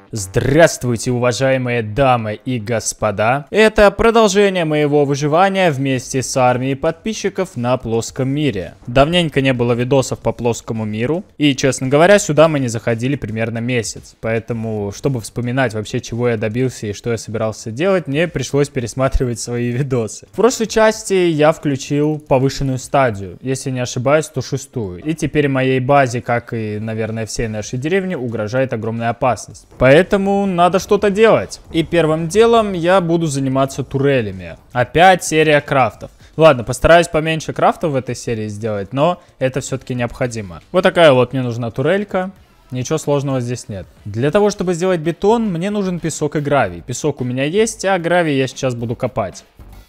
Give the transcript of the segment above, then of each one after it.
Здравствуйте, уважаемые дамы и господа. Это продолжение моего выживания вместе с армией подписчиков на плоском мире. Давненько не было видосов по плоскому миру. И, честно говоря, сюда мы не заходили примерно месяц. Поэтому, чтобы вспоминать вообще, чего я добился и что я собирался делать, мне пришлось пересматривать свои видосы. В прошлой части я включил повышенную стадию. Если не ошибаюсь, то 6-ю. И теперь моей базе, как и, наверное, всей нашей деревне, угрожает огромная опасность. Поэтому надо что-то делать. И первым делом я буду заниматься турелями. Опять серия крафтов. Ладно, постараюсь поменьше крафтов в этой серии сделать, но это все-таки необходимо. Вот такая вот мне нужна турелька. Ничего сложного здесь нет. Для того, чтобы сделать бетон, мне нужен песок и гравий. Песок у меня есть, а гравий я сейчас буду копать.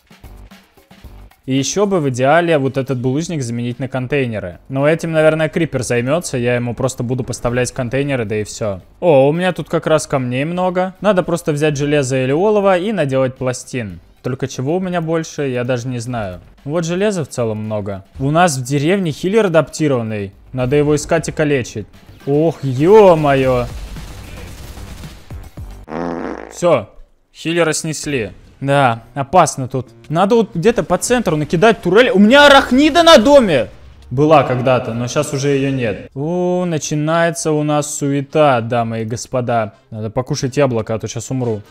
И еще бы в идеале вот этот булыжник заменить на контейнеры. Но этим, наверное, крипер займется. Я ему просто буду поставлять контейнеры, да и все. О, у меня тут как раз камней много. Надо просто взять железо или олово и наделать пластин. Только чего у меня больше, я даже не знаю. Вот железа в целом много. У нас в деревне хиллер адаптированный. Надо его искать и калечить. Ох, ё-моё. Все, хиллера снесли. Да, опасно тут. Надо вот где-то по центру накидать турель. У меня арахнида на доме! Была когда-то, но сейчас уже ее нет. О, начинается у нас суета, дамы и господа. Надо покушать яблоко, а то сейчас умру.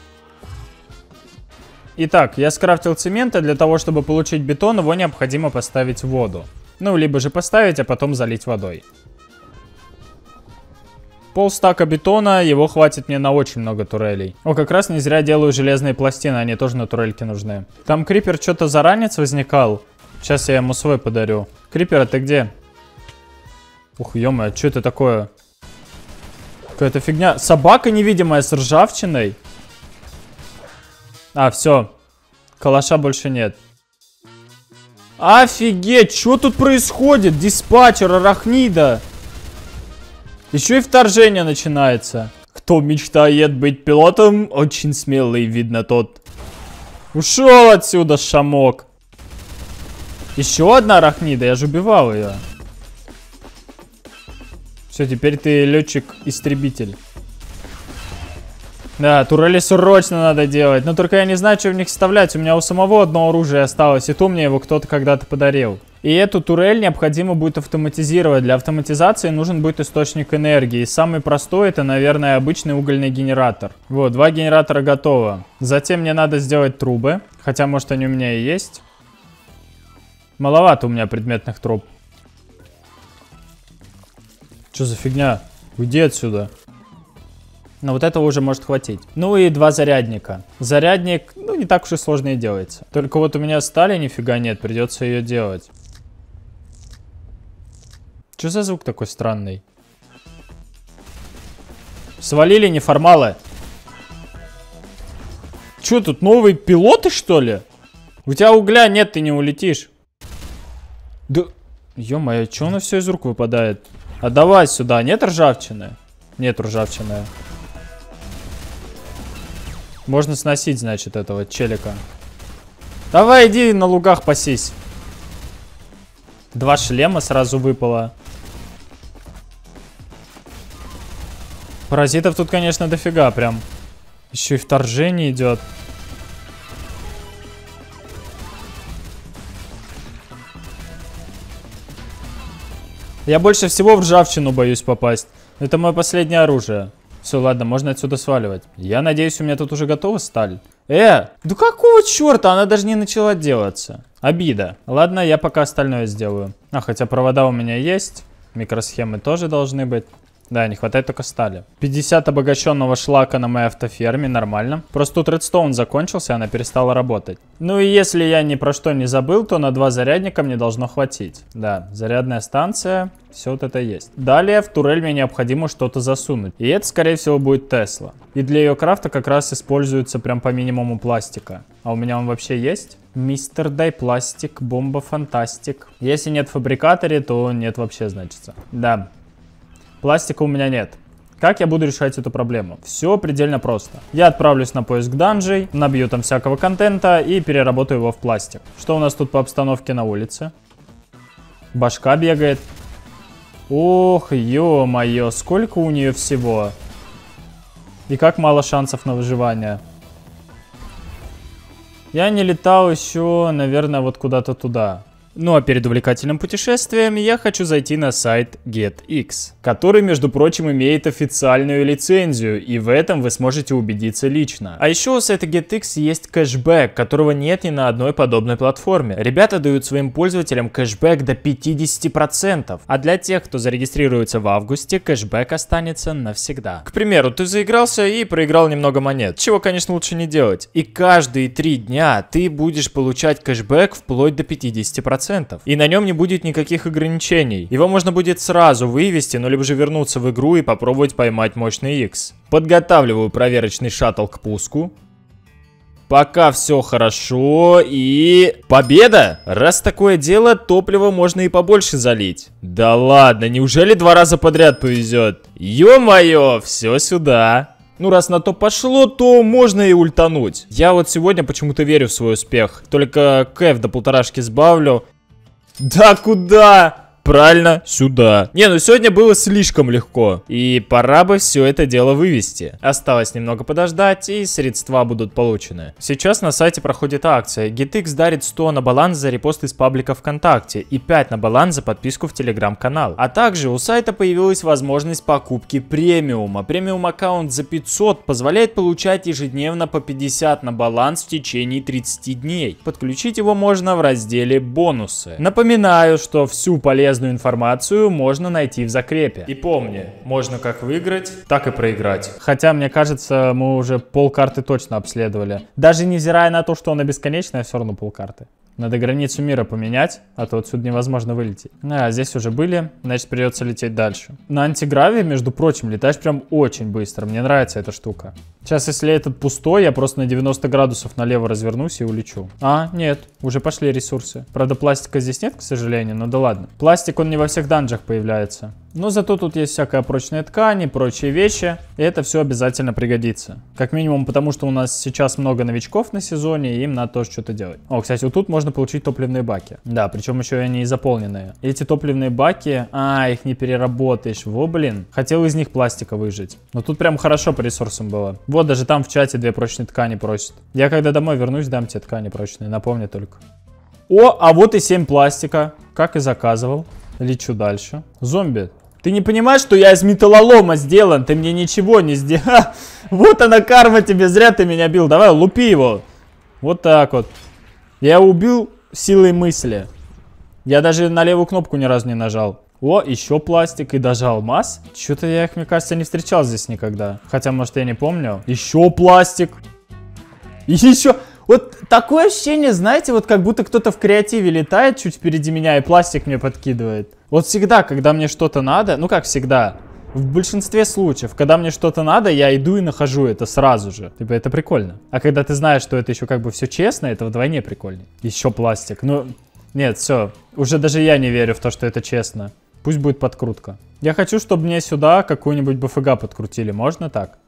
Итак, я скрафтил цемента. Для того, чтобы получить бетон, его необходимо поставить в воду. Ну, либо же поставить, а потом залить водой. Полстака бетона, его хватит мне на очень много турелей. О, как раз не зря делаю железные пластины, они тоже на турельке нужны. Там крипер что-то заранец возникал. Сейчас я ему свой подарю. Крипер, а ты где? Ух, ё-моё, что это такое? Какая-то фигня. Собака невидимая с ржавчиной. А, все. Калаша больше нет. Офигеть, что тут происходит? Диспатчер, арахнида. Еще и вторжение начинается. Кто мечтает быть пилотом, очень смелый, видно тот. Ушел отсюда, шамок. Еще одна арахнида, я же убивал ее. Все, теперь ты летчик-истребитель. Да, турели срочно надо делать. Но только я не знаю, что в них вставлять. У меня у самого одно оружие осталось, и то мне его кто-то когда-то подарил. И эту турель необходимо будет автоматизировать. Для автоматизации нужен будет источник энергии. И самый простой это, наверное, обычный угольный генератор. Вот, 2 генератора готово. Затем мне надо сделать трубы. Хотя, может, они у меня и есть. Маловато у меня предметных труб. Что за фигня? Уйди отсюда. Но вот этого уже может хватить. Ну и 2 зарядника. Зарядник, ну, не так уж и сложно и делается. Только вот у меня стали нифига нет, придется ее делать. Что за звук такой странный? Свалили неформалы. Че тут, новые пилоты, что ли? У тебя угля нет, ты не улетишь. Да, ё-моё, что у нас все из рук выпадает? А давай сюда, нет ржавчины? Нет ржавчины. Можно сносить, значит, этого челика. Давай, иди на лугах пасись. 2 шлема сразу выпало. Паразитов тут, конечно, дофига прям. Еще и вторжение идет. Я больше всего в ржавчину боюсь попасть. Это мое последнее оружие. Все, ладно, можно отсюда сваливать. Я надеюсь, у меня тут уже готова сталь. Да какого черта? Она даже не начала делаться. Обида. Ладно, я пока остальное сделаю. А, хотя провода у меня есть. Микросхемы тоже должны быть. Да, не хватает только стали. 50 обогащенного шлака на моей автоферме, нормально. Просто тут редстоун закончился, она перестала работать. Ну и если я ни про что не забыл, то на 2 зарядника мне должно хватить. Да, зарядная станция, все вот это есть. Далее в турель мне необходимо что-то засунуть. И это, скорее всего, будет Тесла. И для ее крафта как раз используется прям по минимуму пластика. А у меня он вообще есть? Мистер Дай Пластик, бомба фантастик. Если нет в фабрикаторе, то нет вообще, значится. Да. Пластика у меня нет. Как я буду решать эту проблему? Все предельно просто. Я отправлюсь на поиск данжей, набью там всякого контента и переработаю его в пластик. Что у нас тут по обстановке на улице? Башка бегает. Ох, ё-моё, сколько у нее всего. И как мало шансов на выживание. Я не летал еще, наверное, вот куда-то туда. Ну а перед увлекательным путешествием я хочу зайти на сайт GetX, который, между прочим, имеет официальную лицензию, и в этом вы сможете убедиться лично. А еще у сайта GetX есть кэшбэк, которого нет ни на одной подобной платформе. Ребята дают своим пользователям кэшбэк до 50%, а для тех, кто зарегистрируется в августе, кэшбэк останется навсегда. К примеру, ты заигрался и проиграл немного монет, чего, конечно, лучше не делать. И каждые 3 дня ты будешь получать кэшбэк вплоть до 50%. И на нем не будет никаких ограничений. Его можно будет сразу вывести, но либо же вернуться в игру и попробовать поймать мощный X. Подготавливаю проверочный шаттл к пуску. Пока все хорошо и... Победа! Раз такое дело, топлива можно и побольше залить. Да ладно, неужели 2 раза подряд повезет? Ё-моё, все сюда. Ну, раз на то пошло, то можно и ультануть. Я вот сегодня почему-то верю в свой успех. Только кэф до 1,5 сбавлю. Да куда? Правильно, сюда. Не, ну сегодня было слишком легко. И пора бы все это дело вывести. Осталось немного подождать, и средства будут получены. Сейчас на сайте проходит акция. GetX дарит 100 на баланс за репост из паблика ВКонтакте и 5 на баланс за подписку в телеграм-канал. А также у сайта появилась возможность покупки премиума. Премиум аккаунт за 500 позволяет получать ежедневно по 50 на баланс в течение 30 дней. Подключить его можно в разделе «Бонусы». Напоминаю, что всю полезную информацию можно найти в закрепе. И помни, можно как выиграть, так и проиграть. Хотя, мне кажется, мы уже полкарты точно обследовали. Даже невзирая на то, что она бесконечная, все равно полкарты. Надо границу мира поменять, а то отсюда невозможно вылететь. А, здесь уже были, значит придется лететь дальше. На антигравии, между прочим, летаешь прям очень быстро. Мне нравится эта штука. Сейчас, если этот пустой, я просто на 90 градусов налево развернусь и улечу. А, нет, уже пошли ресурсы. Правда, пластика здесь нет, к сожалению, но да ладно. Пластик, он не во всех данжах появляется. Но зато тут есть всякая прочная ткань и прочие вещи. И это все обязательно пригодится. Как минимум потому, что у нас сейчас много новичков на сезоне, и им надо тоже что-то делать. О, кстати, вот тут можно получить топливные баки. Да, причем еще и они и заполненные. Эти топливные баки, их не переработаешь. Во, блин. Хотел из них пластика выжать. Но тут прям хорошо по ресурсам было. Вот даже там в чате 2 прочные ткани просят. Я когда домой вернусь, дам тебе ткани прочные. Напомни только. О, а вот и 7 пластика. Как и заказывал. Лечу дальше. Зомби. Ты не понимаешь, что я из металлолома сделан? Ты мне ничего не сделал. Вот она карма тебе, зря ты меня бил. Давай, лупи его. Вот так вот. Я убил силой мысли. Я даже на левую кнопку ни разу не нажал. О, еще пластик и даже алмаз. Что-то я их, мне кажется, не встречал здесь никогда. Хотя, может, я не помню. Еще пластик. И еще... Вот такое ощущение, знаете, вот как будто кто-то в креативе летает чуть впереди меня и пластик мне подкидывает. Вот всегда, когда мне что-то надо, ну как всегда, в большинстве случаев, когда мне что-то надо, я иду и нахожу это сразу же. Типа это прикольно. А когда ты знаешь, что это еще как бы все честно, это вдвойне прикольнее. Еще пластик. Ну, нет, все. Уже даже я не верю в то, что это честно. Пусть будет подкрутка. Я хочу, чтобы мне сюда какую-нибудь БФГ подкрутили. Можно так?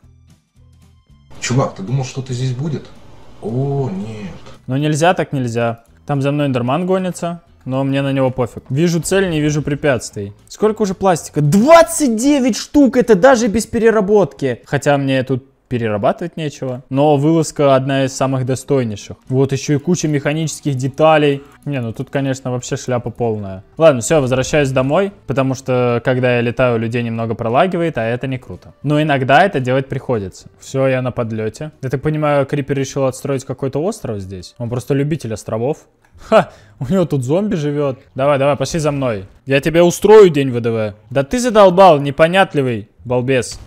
Чувак, ты думал, что-то здесь будет? О, нет. Ну нельзя, так нельзя. Там за мной эндерман гонится, но мне на него пофиг. Вижу цель, не вижу препятствий. Сколько уже пластика? 29 штук, это даже без переработки. Хотя мне тут перерабатывать нечего. Но вылазка одна из самых достойнейших. Вот еще и куча механических деталей. Не, ну тут, конечно, вообще шляпа полная. Ладно, все, возвращаюсь домой, потому что, когда я летаю, людей немного пролагивает, а это не круто. Но иногда это делать приходится. Все, я на подлете. Я так понимаю, Крипер решил отстроить какой-то остров здесь. Он просто любитель островов. Ха, у него тут зомби живет. Давай, давай, пошли за мной. Я тебе устрою день ВДВ. Да ты задолбал, непонятливый балбес.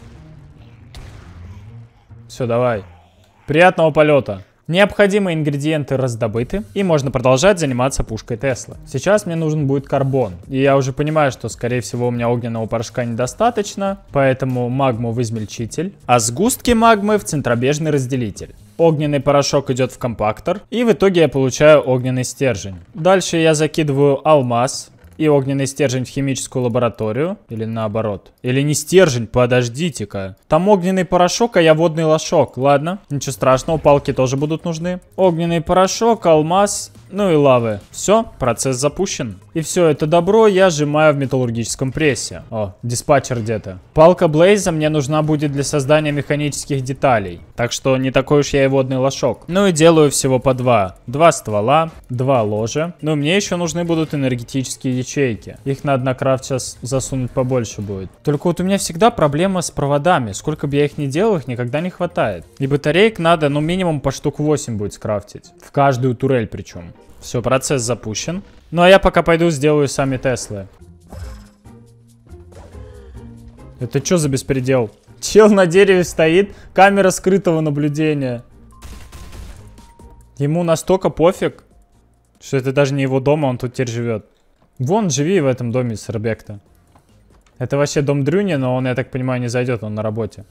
Все, давай. Приятного полета. Необходимые ингредиенты раздобыты, и можно продолжать заниматься пушкой Тесла. Сейчас мне нужен будет карбон, и я уже понимаю, что, скорее всего, у меня огненного порошка недостаточно, поэтому магму в измельчитель, а сгустки магмы в центробежный разделитель. Огненный порошок идет в компактор, и в итоге я получаю огненный стержень. Дальше я закидываю алмаз и огненный стержень в химическую лабораторию. Или наоборот. Или не стержень, подождите-ка. Там огненный порошок, а я водный лошок. Ладно, ничего страшного, палки тоже будут нужны. Огненный порошок, алмаз. Ну и лавы. Все, процесс запущен. И все это добро я сжимаю в металлургическом прессе. О, диспатчер где-то. Палка Блейза мне нужна будет для создания механических деталей. Так что не такой уж я и водный лошок. Ну и делаю всего по 2. 2 ствола, 2 ложа. Но мне еще нужны будут энергетические ячейки. Их надо на крафт сейчас засунуть побольше будет. Только вот у меня всегда проблема с проводами. Сколько бы я их ни делал, их никогда не хватает. И батареек надо, ну, минимум по штук 8 будет скрафтить. В каждую турель причем. Все, процесс запущен. Ну а я пока пойду сделаю сами Теслы. Это что за беспредел? Чел на дереве стоит, камера скрытого наблюдения. Ему настолько пофиг, что это даже не его дом, а он тут теперь живет. Вон, живи в этом доме с Ребекта. Это вообще дом Дрюни, но он, я так понимаю, не зайдет, он на работе.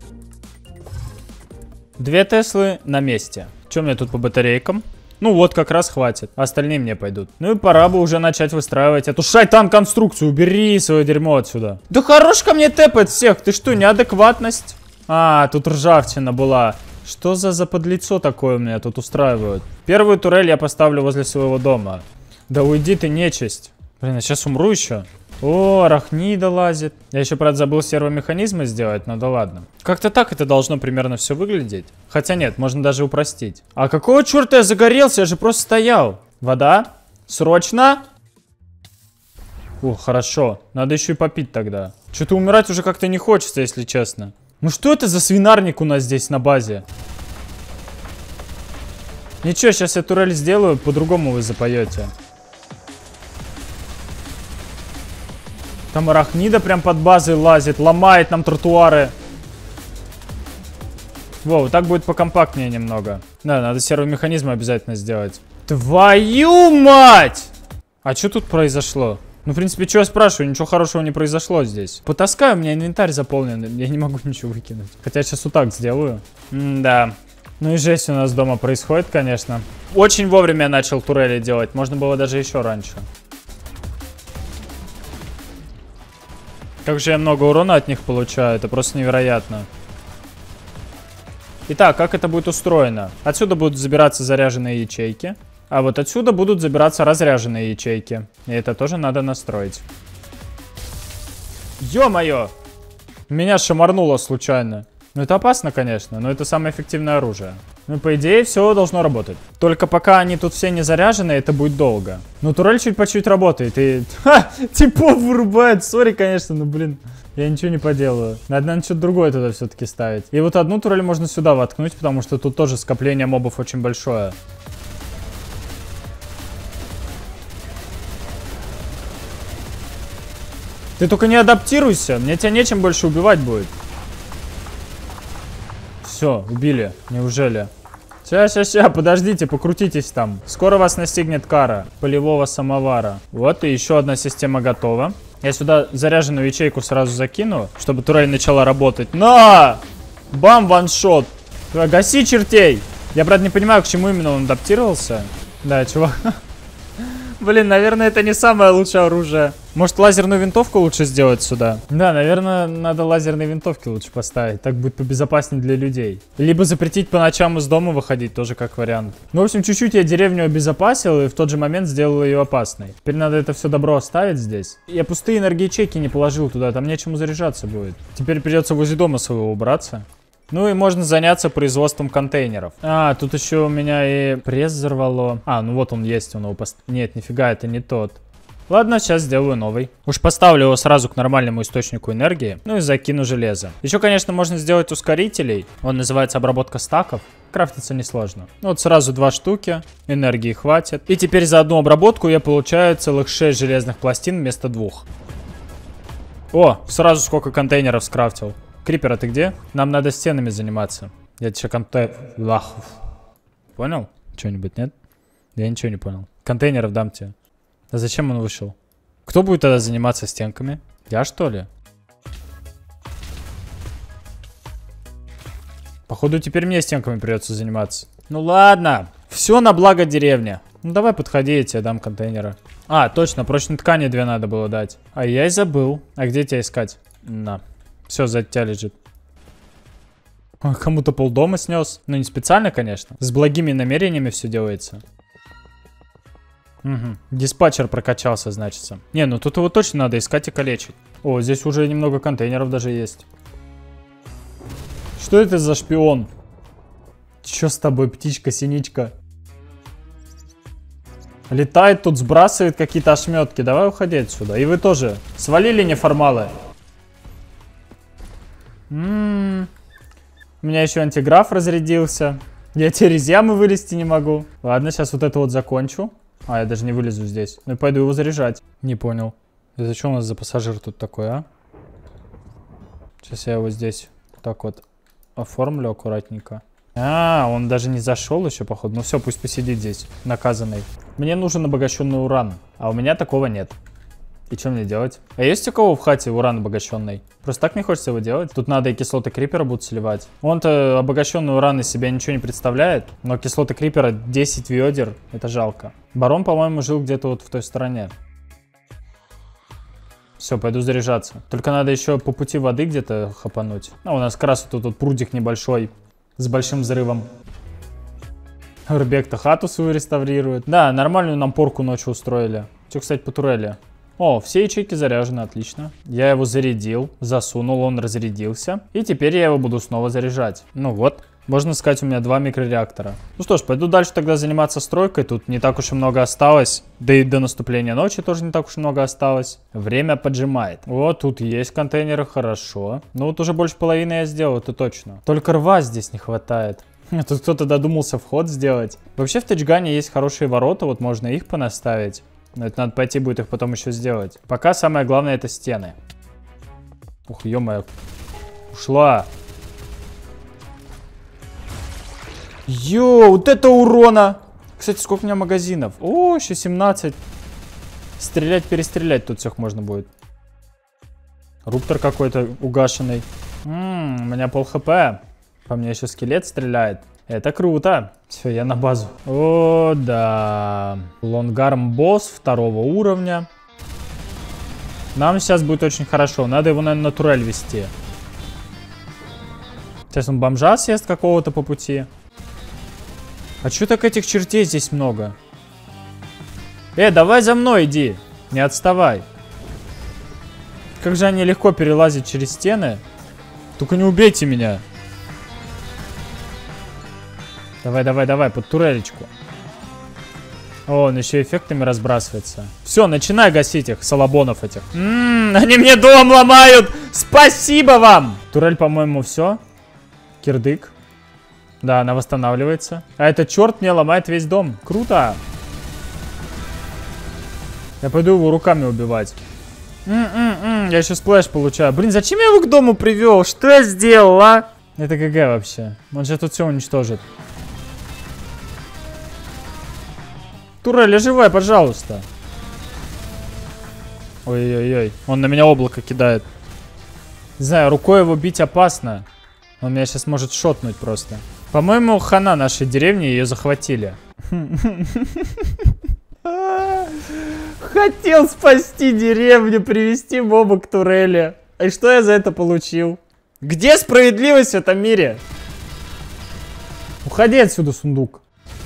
2 Теслы на месте. Что мне тут по батарейкам? Ну вот, как раз хватит. Остальные мне пойдут. Ну и пора бы уже начать выстраивать эту шайтан-конструкцию. Убери свое дерьмо отсюда. Да хорош ко мне тэпать всех. Ты что, неадекватность? А, тут ржавчина была. Что за заподлицо такое у меня тут устраивают? Первую турель я поставлю возле своего дома. Да уйди ты, нечисть. Блин, я сейчас умру еще. О, арахнида лазит. Я еще, правда, забыл сервомеханизмы сделать, но да ладно. Как-то так это должно примерно все выглядеть. Хотя нет, можно даже упростить. А какого черта я загорелся? Я же просто стоял. Вода? Срочно? О, хорошо. Надо еще и попить тогда. Что-то умирать уже как-то не хочется, если честно. Ну что это за свинарник у нас здесь на базе? Ничего, сейчас я турель сделаю, по-другому вы запоете. Там арахнида прям под базой лазит, ломает нам тротуары. Во, вот так будет покомпактнее немного. Да, надо сервомеханизмы обязательно сделать. Твою мать! А что тут произошло? Ну, в принципе, что я спрашиваю? Ничего хорошего не произошло здесь. Потаскаю, у меня инвентарь заполнен. Я не могу ничего выкинуть. Хотя я сейчас вот так сделаю. Да. Ну и жесть у нас дома происходит, конечно. Очень вовремя я начал турели делать. Можно было даже еще раньше. Как же я много урона от них получаю. Это просто невероятно. Итак, как это будет устроено? Отсюда будут забираться заряженные ячейки. А вот отсюда будут забираться разряженные ячейки. И это тоже надо настроить. Ё-моё! Меня шамарнуло случайно. Ну это опасно, конечно, но это самое эффективное оружие. Ну по идее все должно работать. Только пока они тут все не заряжены, это будет долго. Но турель чуть по чуть работает и... Ха! Типов вырубает. Сори, конечно, но блин. Я ничего не поделаю. Надо что-то другое туда все-таки ставить. И вот одну турель можно сюда воткнуть, потому что тут тоже скопление мобов очень большое. Ты только не адаптируйся, мне тебя нечем больше убивать будет. Все, убили. Неужели? Сейчас, подождите, покрутитесь там. Скоро вас настигнет кара полевого самовара. Вот, и еще одна система готова. Я сюда заряженную ячейку сразу закину, чтобы турель начала работать. На! Бам, ваншот. Гаси чертей. Я, правда, не понимаю, к чему именно он адаптировался. Да, чувак. Блин, наверное, это не самое лучшее оружие. Может, лазерную винтовку лучше сделать сюда? Да, наверное, надо лазерные винтовки лучше поставить. Так будет побезопаснее для людей. Либо запретить по ночам из дома выходить, тоже как вариант. Ну, в общем, чуть-чуть я деревню обезопасил и в тот же момент сделал ее опасной. Теперь надо это все добро оставить здесь. Я пустые энергоячейки не положил туда, там нечему заряжаться будет. Теперь придется возле дома своего убраться. Ну и можно заняться производством контейнеров. А, тут еще у меня и пресс взорвало. А, ну вот он есть, он его Нет, нифига, это не тот. Ладно, сейчас сделаю новый. Уж поставлю его сразу к нормальному источнику энергии. Ну и закину железо. Еще, конечно, можно сделать ускорителей. Он называется обработка стаков. Крафтится несложно. Вот сразу 2 штуки. Энергии хватит. И теперь за одну обработку я получаю целых 6 железных пластин вместо 2. О, сразу сколько контейнеров скрафтил. Крипер, а ты где? Нам надо стенами заниматься. Я тебе Понял? Что-нибудь, нет? Я ничего не понял. Контейнеров дам тебе. А зачем он вышел? Кто будет тогда заниматься стенками? Я, что ли? Походу, теперь мне стенками придется заниматься. Ну ладно. Все на благо деревни. Ну давай подходи, я тебе дам контейнеры. А, точно, прочной ткани 2 надо было дать. А я и забыл. А где тебя искать? На. Все, сзади тебя лежит. Кому-то полдома снес. Ну, не специально, конечно. С благими намерениями все делается. Угу. Диспатчер прокачался, значится. Не, ну тут его точно надо искать и калечить. О, здесь уже немного контейнеров даже есть. Что это за шпион? Чё с тобой, птичка-синичка? Летает тут, сбрасывает какие-то ошметки. Давай уходи отсюда. И вы тоже. Свалили неформалы. У меня еще антиграф разрядился. Я теперь из ямы вылезти не могу. Ладно, сейчас вот это вот закончу. А, я даже не вылезу здесь. Ну и пойду его заряжать. Не понял. И зачем у нас за пассажир тут такой, а? Сейчас я его здесь так вот оформлю аккуратненько. А, он даже не зашел еще, походу. Ну все, пусть посидит здесь, наказанный. Мне нужен обогащенный уран, а у меня такого нет. И что мне делать? А есть у кого в хате уран обогащенный? Просто так не хочется его делать. Тут надо и кислоты крипера будут сливать. Он-то обогащенный уран из себя ничего не представляет. Но кислоты крипера 10 ведер. Это жалко. Барон, по-моему, жил где-то вот в той стороне. Все, пойду заряжаться. Только надо еще по пути воды где-то хапануть. А у нас как раз тут прудик небольшой. С большим взрывом. Рбек-то хату свою реставрирует. Да, нормальную нам порку ночью устроили. Что, кстати, по турели? О, все ячейки заряжены, отлично. Я его зарядил, засунул, он разрядился. И теперь я его буду снова заряжать. Ну вот, можно сказать, у меня 2 микрореактора. Ну что ж, пойду дальше тогда заниматься стройкой. Тут не так уж и много осталось. Да и до наступления ночи тоже не так уж и много осталось. Время поджимает. Вот, тут есть контейнеры, хорошо. Ну вот уже больше половины я сделал, это точно. Только рва здесь не хватает. Тут кто-то додумался вход сделать. Вообще в Тэджгане есть хорошие ворота, вот можно их понаставить. Но это надо пойти будет их потом еще сделать. Пока самое главное это стены. Ух, ё-моё. Ушла. Йоу, вот это урона. Кстати, сколько у меня магазинов? О, еще 17. Стрелять, перестрелять тут всех можно будет. Руптор какой-то угашенный. У меня пол хп. По мне еще скелет стреляет. Это круто. Все, я на базу. О, да. Лонгарм босс 2-го уровня. Нам сейчас будет очень хорошо. Надо его, наверное, на турель вести. Сейчас он бомжа съест какого-то по пути. А чё так этих чертей здесь много? Давай за мной иди. Не отставай. Как же они легко перелазят через стены. Только не убейте меня. Давай, давай, давай, под турелечку. О, он еще эффектами разбрасывается. Все, начинай гасить их, салабонов этих. Они мне дом ломают! Спасибо вам! Турель, по-моему, все. Кирдык. Да, она восстанавливается. А этот черт мне ломает весь дом. Круто! Я пойду его руками убивать. Я еще сплэш получаю. Блин, зачем я его к дому привел? Что я сделал, а? Это ГГ вообще. Он же тут все уничтожит. Турель, живая, пожалуйста. Ой-ой-ой. Он на меня облако кидает. Не знаю, рукой его бить опасно. Он меня сейчас может шотнуть просто. По-моему, хана нашей деревни, ее захватили. Хотел спасти деревню, привести моба к турели. И что я за это получил? Где справедливость в этом мире? Уходи отсюда, сундук.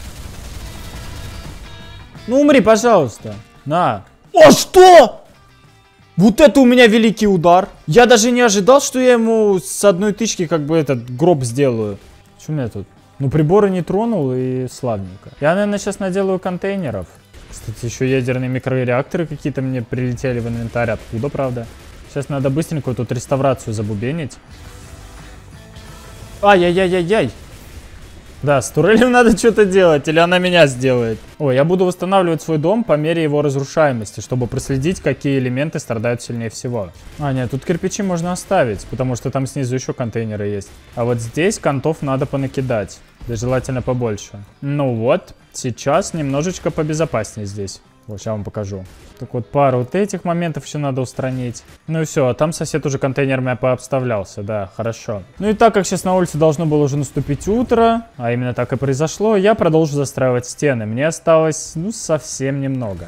Ну умри, пожалуйста. На. О, что? Вот это у меня великий удар. Я даже не ожидал, что я ему с одной тычки как бы этот гроб сделаю. Что у меня тут? Ну приборы не тронул и славненько. Я, наверное, сейчас наделаю контейнеров. Кстати, еще ядерные микрореакторы какие-то мне прилетели в инвентарь. Откуда, правда? Сейчас надо быстренько тут реставрацию забубенить. Ай-яй-яй-яй-яй. Да, с турелью надо что-то делать, или она меня сделает. Ой, я буду восстанавливать свой дом по мере его разрушаемости, чтобы проследить, какие элементы страдают сильнее всего. А, нет, тут кирпичи можно оставить, потому что там снизу еще контейнеры есть. А вот здесь контов надо понакидать, да желательно побольше. Ну вот, сейчас немножечко побезопаснее здесь. Вот, сейчас вам покажу. Так вот, пару вот этих моментов еще надо устранить. Ну и все, а там сосед уже контейнерами пообставлялся, да, хорошо. Ну и так как сейчас на улице должно было уже наступить утро, а именно так и произошло, я продолжу застраивать стены. Мне осталось, ну, совсем немного.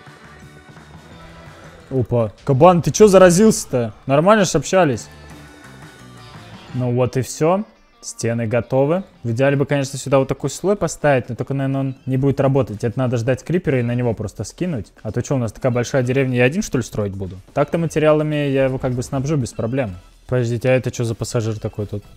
Опа, кабан, ты че заразился-то? Нормально ж общались? Ну вот и все. Стены готовы. В идеале бы, конечно, сюда вот такой слой поставить, но только, наверное, он не будет работать. Это надо ждать крипера и на него просто скинуть. А то что, у нас такая большая деревня, я один, что ли, строить буду? Так-то материалами я его как бы снабжу без проблем. Подождите, а это что за пассажир такой тут?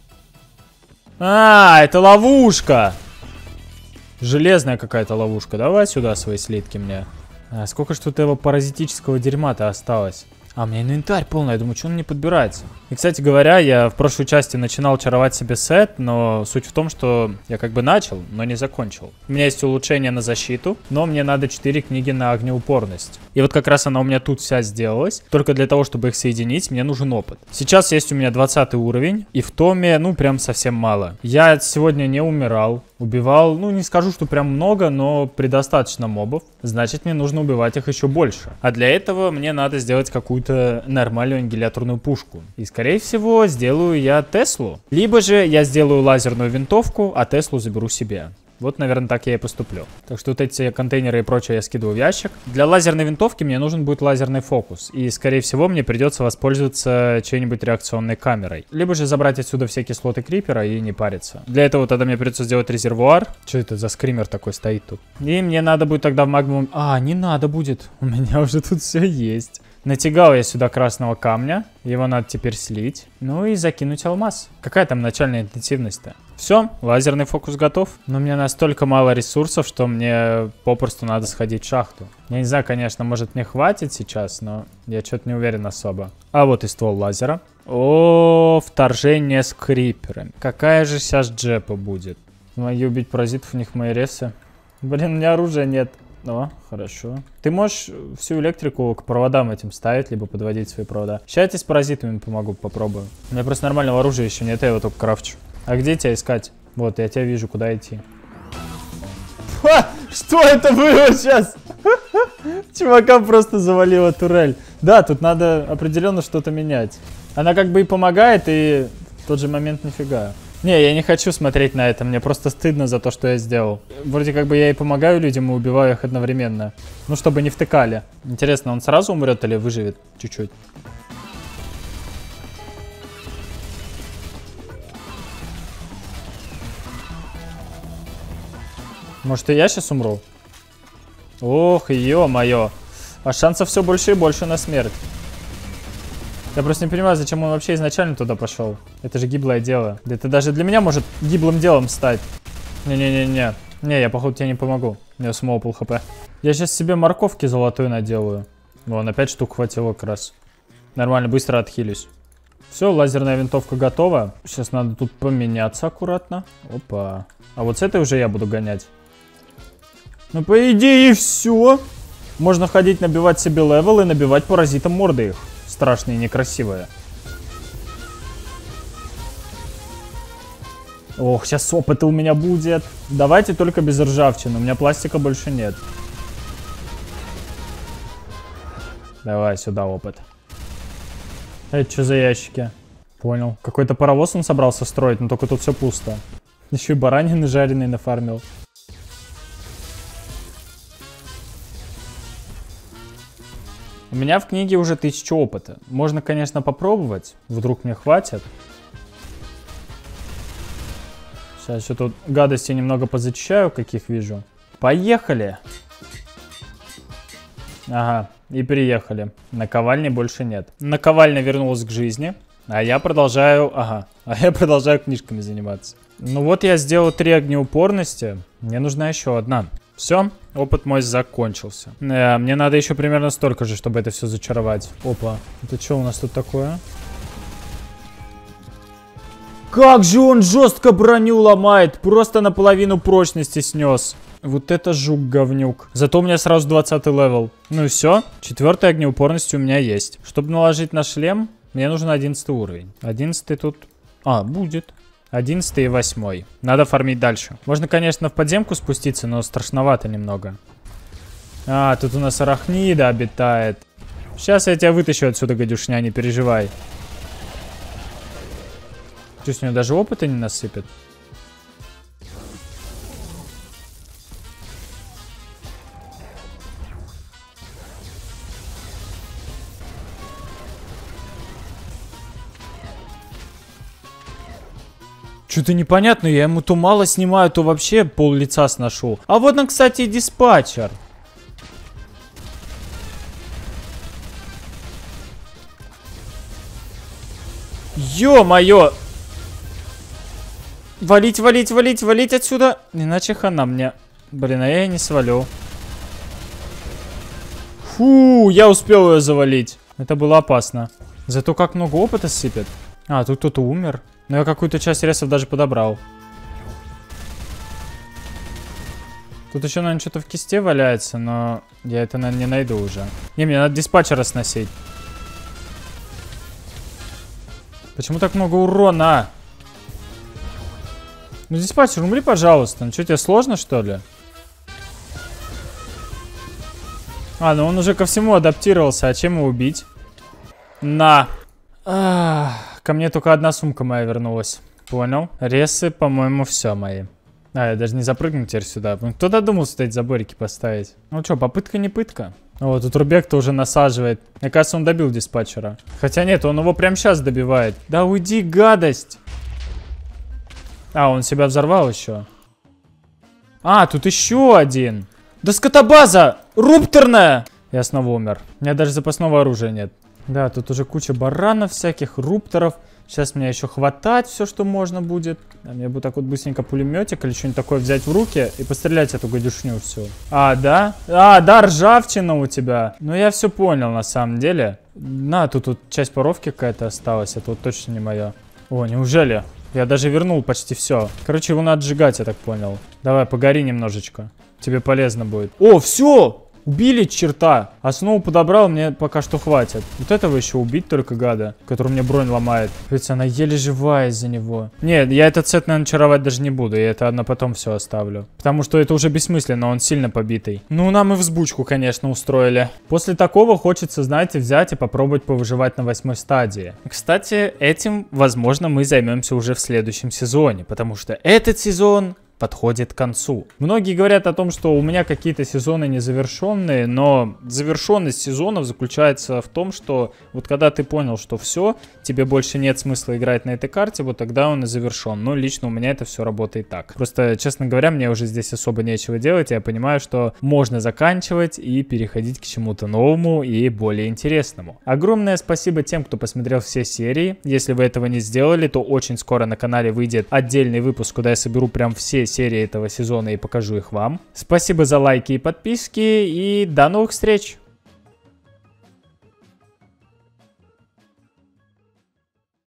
А, это ловушка! Железная какая-то ловушка. Давай сюда свои слитки мне. А сколько ж тут этого паразитического дерьма-то осталось? А, у меня инвентарь полный, я думаю, что он не подбирается. И, кстати говоря, я в прошлой части начинал чаровать себе сет, но суть в том, что я как бы начал, но не закончил. У меня есть улучшение на защиту, но мне надо 4 книги на огнеупорность. И вот как раз она у меня тут вся сделалась. Только для того, чтобы их соединить, мне нужен опыт. Сейчас есть у меня 20 уровень, и в томе, ну, прям совсем мало. Я сегодня не умирал. Убивал, ну не скажу, что прям много, но предостаточно мобов. Значит, мне нужно убивать их еще больше. А для этого мне надо сделать какую-то нормальную аннигиляторную пушку. И скорее всего сделаю я Теслу. Либо же я сделаю лазерную винтовку, а Теслу заберу себе. Вот, наверное, так я и поступлю. Так что вот эти контейнеры и прочее я скидываю в ящик. Для лазерной винтовки мне нужен будет лазерный фокус. И, скорее всего, мне придется воспользоваться чьей-нибудь реакционной камерой. Либо же забрать отсюда все кислоты крипера и не париться. Для этого тогда мне придется сделать резервуар. Что это за скример такой стоит тут? И мне надо будет тогда в магмум... А, не надо будет. У меня уже тут все есть. Натягал я сюда красного камня. Его надо теперь слить. Ну и закинуть алмаз. Какая там начальная интенсивность-то? Все, лазерный фокус готов. Но у меня настолько мало ресурсов, что мне попросту надо сходить в шахту. Я не знаю, конечно, может мне хватит сейчас, но я что-то не уверен особо. А вот и ствол лазера. О, вторжение с криперами. Какая же сейчас джепа будет? Помоги убить паразитов, у них мои ресы. Блин, у меня оружия нет. О, хорошо. Ты можешь всю электрику к проводам этим ставить, либо подводить свои провода. Сейчас я с паразитами помогу, попробую. У меня просто нормального оружия еще нет, я его только крафчу. А где тебя искать? Вот, я тебя вижу, куда идти. Ха! Что это было сейчас? Чувака просто завалила турель. Да, тут надо определенно что-то менять. Она как бы и помогает, и в тот же момент нифига. Не, я не хочу смотреть на это, мне просто стыдно за то, что я сделал. Вроде как бы я и помогаю людям, и убиваю их одновременно. Ну, чтобы не втыкали. Интересно, он сразу умрет или выживет чуть-чуть? Может, и я сейчас умру? Ох, ё-моё. А шансов все больше и больше на смерть. Я просто не понимаю, зачем он вообще изначально туда пошел. Это же гиблое дело. Да это даже для меня может гиблым делом стать. Не-не-не-не. Не, я походу тебе не помогу. У меня самого пол хп. Я сейчас себе морковки золотой наделаю. Вон, на 5 штук хватило как раз. Нормально, быстро отхилюсь. Все, лазерная винтовка готова. Сейчас надо тут поменяться аккуратно. Опа. А вот с этой уже я буду гонять. Ну, по идее, все. Можно ходить, набивать себе левел и набивать паразитам морды их. Страшные и некрасивые. Ох, сейчас опыта у меня будет. Давайте только без ржавчины. У меня пластика больше нет. Давай сюда опыт. Это что за ящики? Понял. Какой-то паровоз он собрался строить, но только тут все пусто. Еще и баранины жареные нафармил. У меня в книге уже 1000 опыта. Можно, конечно, попробовать. Вдруг мне хватит. Сейчас еще тут гадости немного позачищаю, каких вижу. Поехали! Ага, и приехали. Наковальни больше нет. Наковальня вернулась к жизни. А я продолжаю... Ага, а я продолжаю книжками заниматься. Ну вот я сделал 3 огнеупорности. Мне нужна еще одна. Все, опыт мой закончился. Мне надо еще примерно столько же, чтобы это все зачаровать. Опа, это что у нас тут такое? Как же он жестко броню ломает! Просто наполовину прочности снес. Вот это жук-говнюк. Зато у меня сразу 20 левел. Ну и все, 4-я огнеупорность у меня есть. Чтобы наложить на шлем, мне нужен 11 уровень. 11 тут... А, будет. 11 и 8. Надо фармить дальше. Можно, конечно, в подземку спуститься, но страшновато немного. А, тут у нас арахнида обитает. Сейчас я тебя вытащу отсюда, гадюшня, не переживай. Что, с нее даже опыта не насыпет? Что-то непонятно, я ему то мало снимаю, то вообще пол лица сношу. А вот он, кстати, и диспатчер. Ё-моё! Валить, валить, валить, валить отсюда. Иначе хана мне. Блин, а я и не свалю. Фу, я успел ее завалить. Это было опасно. Зато как много опыта сыпет. А, тут кто-то умер. Но я какую-то часть ресов даже подобрал. Тут еще, наверное, что-то в кисте валяется, но я это, наверное, не найду уже. Не, мне надо диспатчера сносить. Почему так много урона? Ну, диспатчер, умри, пожалуйста. Ну, что, тебе сложно, что ли? А, ну он уже ко всему адаптировался. А чем его убить? На. Ко мне только одна сумка моя вернулась. Понял. Ресы, по-моему, все мои. А, я даже не запрыгну теперь сюда. Кто додумался эти заборики поставить? Ну что, попытка не пытка. О, тут Рубек-то уже насаживает. Мне кажется, он добил диспатчера. Хотя нет, он его прямо сейчас добивает. Да уйди, гадость. А, он себя взорвал еще. А, тут еще один. Да скотобаза! Рупторная! Я снова умер. У меня даже запасного оружия нет. Да, тут уже куча баранов всяких, рупторов. Сейчас мне еще хватать все, что можно будет. А мне бы так вот быстренько пулеметик или что-нибудь такое взять в руки и пострелять эту гадюшню всю. А, да? А, да, ржавчина у тебя. Ну, я все понял на самом деле. На, тут часть паровки какая-то осталась. Это вот точно не моя. О, неужели? Я даже вернул почти все. Короче, его надо сжигать, я так понял. Давай, погори немножечко. Тебе полезно будет. О, все! Убили черта. Основу подобрал, мне пока что хватит. Вот этого еще убить только гада, который мне бронь ломает. Ведь она еле живая из-за него. Нет, я этот сет, наверное, чаровать даже не буду. Я это одно потом все оставлю. Потому что это уже бессмысленно, он сильно побитый. Ну, нам и взбучку, конечно, устроили. После такого хочется, знаете, взять и попробовать повыживать на 8 стадии. Кстати, этим, возможно, мы займемся уже в следующем сезоне. Потому что этот сезон подходит к концу. Многие говорят о том, что у меня какие-то сезоны незавершенные, но завершенность сезонов заключается в том, что вот когда ты понял, что все, тебе больше нет смысла играть на этой карте, вот тогда он и завершен. Но лично у меня это все работает так. Просто, честно говоря, мне уже здесь особо нечего делать, я понимаю, что можно заканчивать и переходить к чему-то новому и более интересному. Огромное спасибо тем, кто посмотрел все серии. Если вы этого не сделали, то очень скоро на канале выйдет отдельный выпуск, куда я соберу прям все серии этого сезона и покажу их вам. Спасибо за лайки и подписки, и до новых встреч!